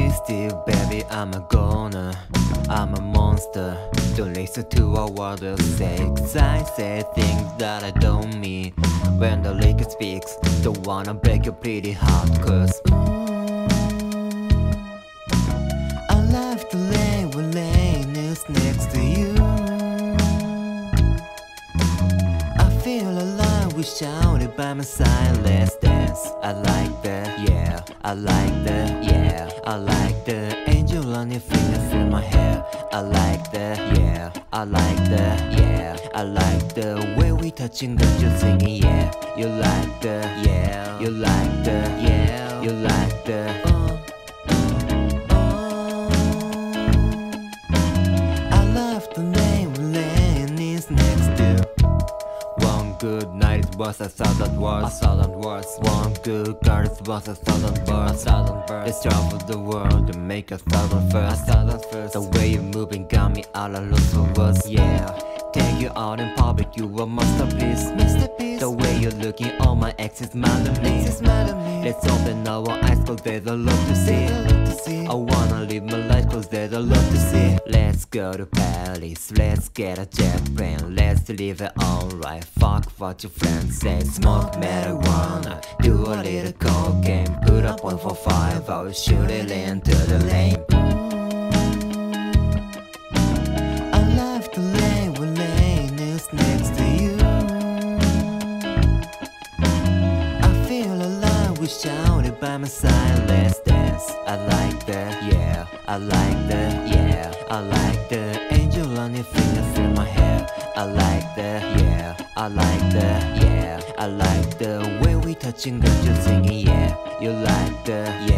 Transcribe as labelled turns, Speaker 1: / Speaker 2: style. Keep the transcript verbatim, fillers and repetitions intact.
Speaker 1: twisted, baby, I'm a goner, I'm a monster. Don't listen to a word I say, 'cause I say things that I don't mean. When the liquor speaks, don't wanna break your pretty heart, 'cause I love to lay when laying is next to you. I feel alive, we shouted by my side, let's dance. I like that, yeah, I like that, yeah, I like the angel on your finger through my hair. I like that, yeah, I like that, yeah, I like the way we touching that you're singing, yeah. You like that, yeah, you like that, yeah, you like that. Oh, oh, oh. I love the name laying is next to. One good night it was a thousand words, a thousand words. One good girl it was a thousand birds, a thousand birds. Let's travel the world and make a thousand first, a thousand first. The way you're moving got me all lost for words, yeah. Take you out in public, you a masterpiece, masterpiece. The way you're looking, all my exes mad at me, exes mad at me. Let's open our eyes, 'cause there's a lot to see, lot to see. I wanna live my life, 'cause there's a lot to see. Let's go to Paris, let's get a jet plane, let's live it alright. Fuck what your friends say, smoke marijuana, do a little cocaine, put up one for five hours, shoot it into the lane. I love to lay when laying is next to you. I feel alive, we shouted by my side, let's dance. I like that, yeah, I like that, yeah, I like the angel on your finger through my hair. I like that, yeah, I like that, yeah, I like the way we touching that you're singing, yeah. You like that,